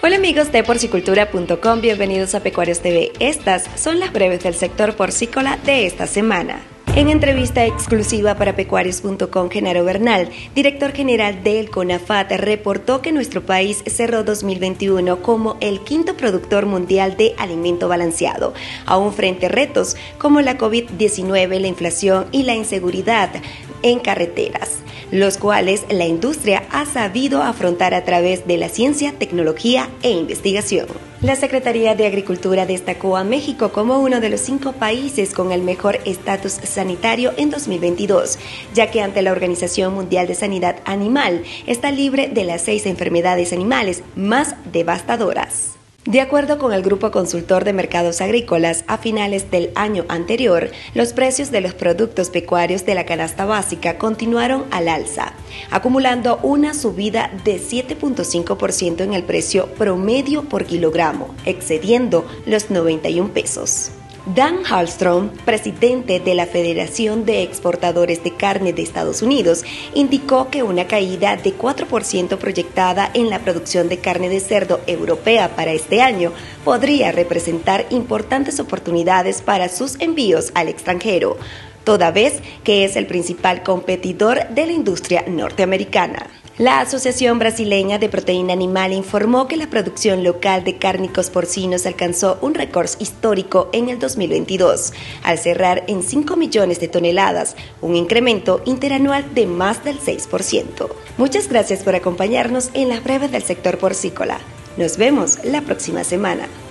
Hola amigos de porcicultura.com, bienvenidos a Pecuarios TV. Estas son las breves del sector porcícola de esta semana. En entrevista exclusiva para Pecuarios.com, Genaro Bernal, director general del CONAFAT, reportó que nuestro país cerró 2021 como el quinto productor mundial de alimento balanceado, aún frente a retos como la COVID-19, la inflación y la inseguridad en carreteras, los cuales la industria ha sabido afrontar a través de la ciencia, tecnología e investigación. La Secretaría de Agricultura destacó a México como uno de los 5 países con el mejor estatus sanitario en 2022, ya que ante la Organización Mundial de Sanidad Animal está libre de las 6 enfermedades animales más devastadoras. De acuerdo con el Grupo Consultor de Mercados Agrícolas, a finales del año anterior, los precios de los productos pecuarios de la canasta básica continuaron al alza, acumulando una subida de 7.5% en el precio promedio por kilogramo, excediendo los 91 pesos. Dan Hallstrom, presidente de la Federación de Exportadores de Carne de Estados Unidos, indicó que una caída de 4% proyectada en la producción de carne de cerdo europea para este año podría representar importantes oportunidades para sus envíos al extranjero, toda vez que es el principal competidor de la industria norteamericana. La Asociación Brasileña de Proteína Animal informó que la producción local de cárnicos porcinos alcanzó un récord histórico en el 2022, al cerrar en 5 millones de toneladas, un incremento interanual de más del 6%. Muchas gracias por acompañarnos en las breves del sector porcícola. Nos vemos la próxima semana.